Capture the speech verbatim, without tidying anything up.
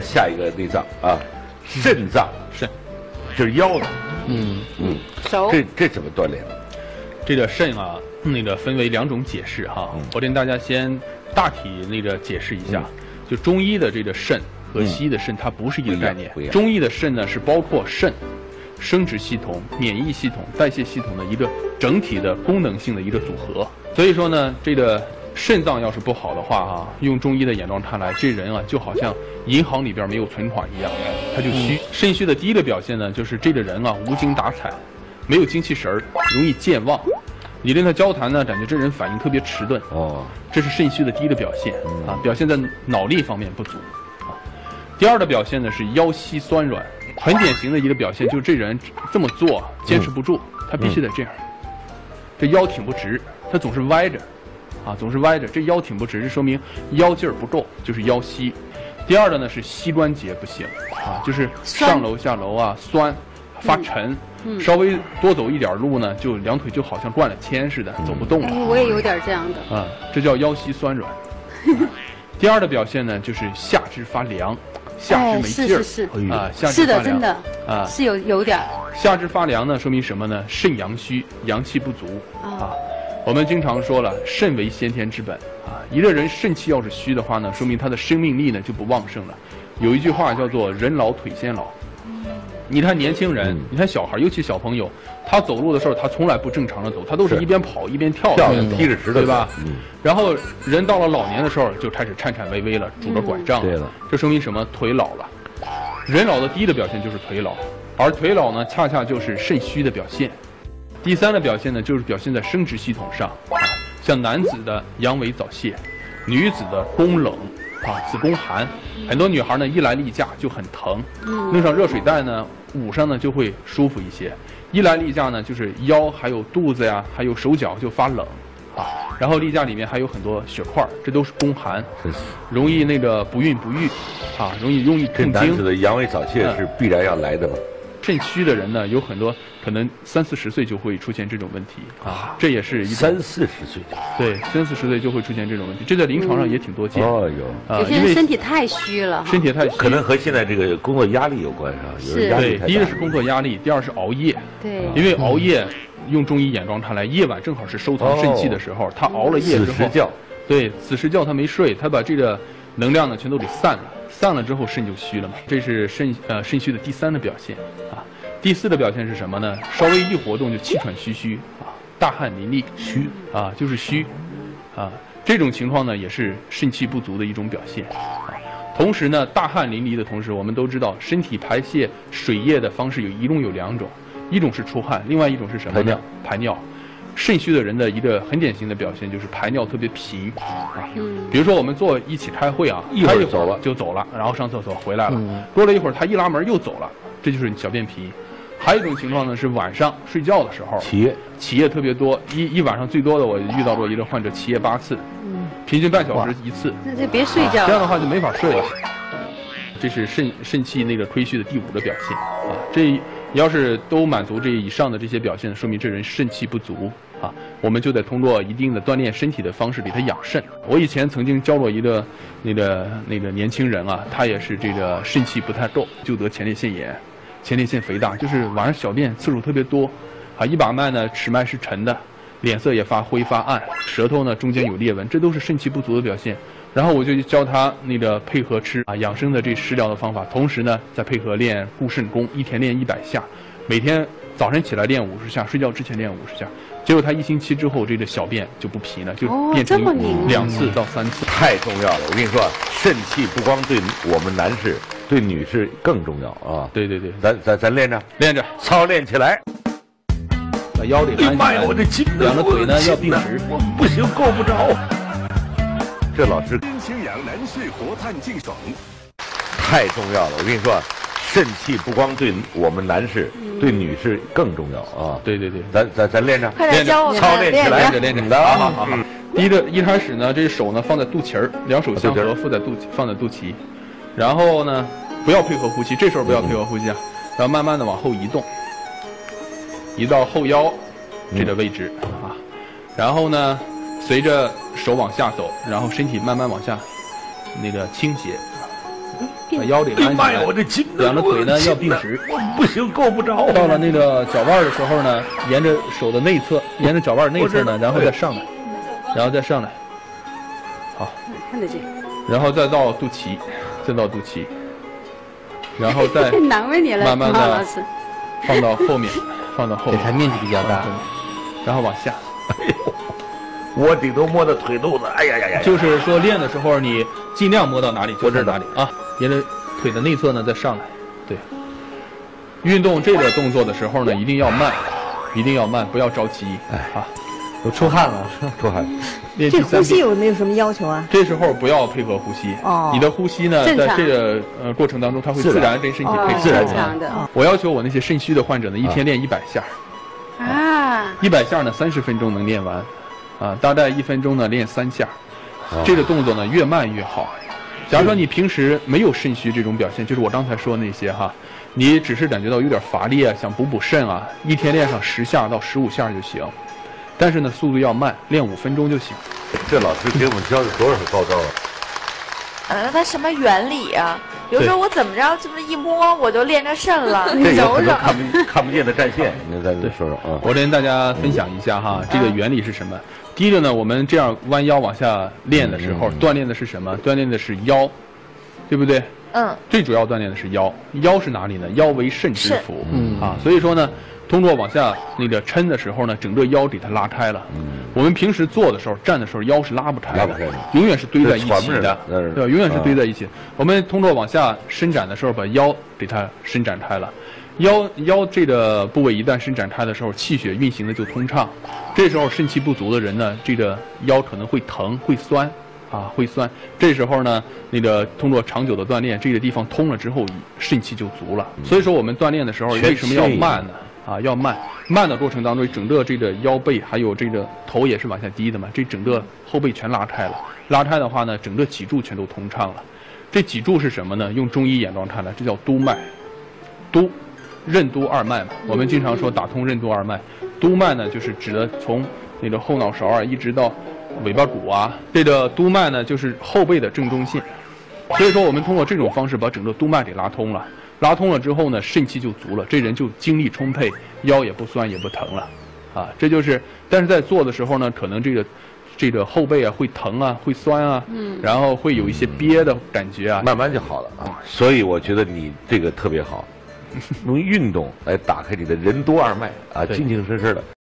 下一个内脏啊，肾脏， 肾， 就是腰的。 嗯嗯， 手这这怎么锻炼？ 这个肾啊，那个分为两种解释哈。 嗯、 我跟大家先大体那个解释一下，嗯、就中医的这个肾和西医的肾它不是一个概念。嗯、中医的肾呢是包括肾、生殖系统、免疫系统、代谢系统的一个整体的功能性的一个组合。所以说呢，这个肾脏要是不好的话啊，用中医的眼光看来，这人啊就好像银行里边没有存款一样，他就虚。嗯、肾虚的第一个表现呢，就是这个人啊无精打采，没有精气神儿，容易健忘。你跟他交谈呢，感觉这人反应特别迟钝。哦，这是肾虚的第一个表现啊，表现在脑力方面不足啊。第二的表现呢是腰膝酸软，很典型的一个表现就是这人这么做坚持不住，嗯、他必须得这样，嗯、这腰挺不直，他总是歪着。啊，总是歪着，这腰挺不直，这说明腰劲儿不够，就是腰膝。第二的呢是膝关节不行，啊，就是上楼下楼啊酸，发沉，嗯嗯、稍微多走一点路呢，就两腿就好像灌了铅似的，嗯、走不动了。 哎，我也有点这样的。 啊，这叫腰膝酸软。第二的表现呢就是下肢发凉，下肢没劲儿， 哎、是是是啊，下肢是的， 发凉真的啊， 是有有点。 下肢发凉呢，说明什么呢？肾阳虚，阳气不足啊。我们经常说了，肾为先天之本啊。一个人肾气要是虚的话呢，说明他的生命力呢就不旺盛了。有一句话叫做“人老腿先老”。你看年轻人，嗯、你看小孩，尤其小朋友，他走路的时候他从来不正常的走，他都是一边跑一边跳， 跳踢着石头， 对吧？ 嗯、 然后人到了老年的时候就开始颤颤巍巍了，拄着拐杖了。 嗯、对了， 这说明什么？腿老了。人老的第一个表现就是腿老，而腿老呢，恰恰就是肾虚的表现。第三个表现呢，就是表现在生殖系统上啊，像男子的阳痿早泄，女子的宫冷啊，子宫寒，很多女孩呢一来例假就很疼，弄上热水袋呢捂上呢就会舒服一些，一来例假呢就是腰还有肚子呀，还有手脚就发冷啊，然后例假里面还有很多血块，这都是宫寒，容易那个不孕不育啊，容易容易痛经。 这男子的阳痿早泄是必然要来的吗？ 肾虚的人呢，有很多可能三四十岁就会出现这种问题啊，这也是一三四十岁对，三四十岁就会出现这种问题，这在临床上也挺多见。 哦， 有啊，有些人身体太虚了， 身体太虚， 可能和现在这个工作压力有关是吧？ 是， 对，第一个是工作压力，第二是熬夜。 对， 因为熬夜，用中医眼光看来，夜晚正好是收藏肾气的时候，他熬了夜之后， 子时觉， 对，子时觉他没睡，他把这个能量呢全都给散了，散了之后肾就虚了嘛，这是肾呃肾虚的第三个表现啊。第四的表现是什么呢？稍微一活动就气喘吁吁啊，大汗淋漓， 虚啊就是虚，啊这种情况呢也是肾气不足的一种表现啊。同时呢，大汗淋漓的同时，我们都知道身体排泄水液的方式有一共有两种，一种是出汗，另外一种是什么呢？ 排尿。 排尿。肾虚的人的一个很典型的表现就是排尿特别频啊。嗯。比如说我们坐一起开会啊， 一会儿走了就走了，然后上厕所回来了，嗯、过了一会儿他一拉门又走了，这就是小便频。还有一种情况呢，是晚上睡觉的时候， 起夜， 起夜特别多，一一晚上最多的我遇到过一个患者起夜八次，嗯，平均半小时一次， 那就别睡觉、啊， 这样的话就没法睡了。这是肾肾气那个亏虚的第五个表现啊，这要是都满足这以上的这些表现，说明这人肾气不足啊，我们就得通过一定的锻炼身体的方式给他养肾。我以前曾经教过一个那个那个年轻人啊，他也是这个肾气不太够，就得前列腺炎。前列腺肥大，就是晚上小便次数特别多，啊，一把脉呢齿脉是沉的，脸色也发灰发暗，舌头呢中间有裂纹，这都是肾气不足的表现。然后我就教他那个配合吃啊养生的这食疗的方法，同时呢再配合练固肾功，一天练一百下，每天早晨起来练五十下，睡觉之前练五十下。结果他一星期之后，这个小便就不频了，就变成两次到三次。 哦、太重要了，我跟你说，肾气不光对我们男士。对女士更重要啊！ 对对对， 咱咱咱练着， 练着， 操练起来， 把腰得弯起来， 我这筋， 两个腿呢要并直， 我不行，够不着。这老师， 清阳男士活探净爽， 太重要了！我跟你说，肾气不光对我们男士，嗯、对女士更重要啊！ 对对对， 咱咱咱练着， 练着， 操练起来， 练着练着，好好好好。第一个一开始呢，这手呢放在肚脐儿，两手相合，附在肚放在肚脐。然后呢，不要配合呼吸，这时候不要配合呼吸啊，然后慢慢的往后移动，移到后腰这个位置、嗯、啊，然后呢，随着手往下走，然后身体慢慢往下那个倾斜， 把腰得弯下来， 我这筋两个腿呢要并直， 不行，够不着。 到了那个脚腕的时候呢，沿着手的内侧，沿着脚腕内侧呢，然后再上来，然后再上来，好， 看得见。 然后再到肚脐，再到肚脐，然后再难为你了， 慢慢的老师放到后面，放到后面， 它面积比较大， 然后往下。 哎呦，我顶多摸到腿肚子，哎呀呀呀！ 就是说练的时候，你尽量摸到哪里就是哪里啊，沿着腿的内侧呢再上来。对，运动这个动作的时候呢，一定要慢，一定要慢，不要着急。哎啊， 都出汗了， 出汗。 这呼吸有没有什么要求啊？ 这时候不要配合呼吸。哦。你的呼吸呢，在这个呃过程当中，它会自然跟身体配合。 自然的。 我要求我那些肾虚的患者呢，一天练一百下。啊。一百下呢，三十分钟能练完，啊，大概一分钟呢练三下。这个动作呢越慢越好。假如说你平时没有肾虚这种表现，就是我刚才说那些哈，你只是感觉到有点乏力啊，想补补肾啊，一天练上十下到十五下就行。但是呢，速度要慢，练五分钟就行。 这老师给我们教的多少高招啊？ 呃，它什么原理啊？比如说我怎么着，这么一摸我就练着肾了。 这有很多看不看不见的战线，你再说说啊。 我跟大家分享一下哈，这个原理是什么？第一个呢，我们这样弯腰往下练的时候，锻炼的是什么？锻炼的是腰，对不对？ 嗯。 最主要锻炼的是腰，腰是哪里呢？腰为肾之府。嗯啊，所以说呢。通过往下那个抻的时候呢，整个腰给它拉开了。嗯，我们平时坐的时候、站的时候，腰是拉不开的， 拉不开的， 永远是堆在一起的，对吧？永远是堆在一起。我们通过往下伸展的时候，把腰给它伸展开了。腰腰这个部位一旦伸展开的时候，气血运行的就通畅。这时候肾气不足的人呢，这个腰可能会疼、会酸，啊，会酸。这时候呢，那个通过长久的锻炼，这个地方通了之后，肾气就足了。所以说我们锻炼的时候为什么要慢呢？啊，要慢，慢的过程当中，整个这个腰背还有这个头也是往下低的嘛，这整个后背全拉开了。拉开的话呢，整个脊柱全都通畅了。这脊柱是什么呢？用中医眼光看来，这叫督脉。督，任督二脉嘛。我们经常说打通任督二脉。督脉呢，就是指的从那个后脑勺啊，一直到尾巴骨啊。这个督脉呢，就是后背的正中线。所以说，我们通过这种方式把整个督脉给拉通了。拉通了之后呢，肾气就足了，这人就精力充沛，腰也不酸也不疼了，啊，这就是。但是在做的时候呢，可能这个这个后背啊会疼啊，会酸啊，嗯，然后会有一些憋的感觉啊， 慢慢就好了啊。所以我觉得你这个特别好，用运动来打开你的任督二脉啊，精精神神的。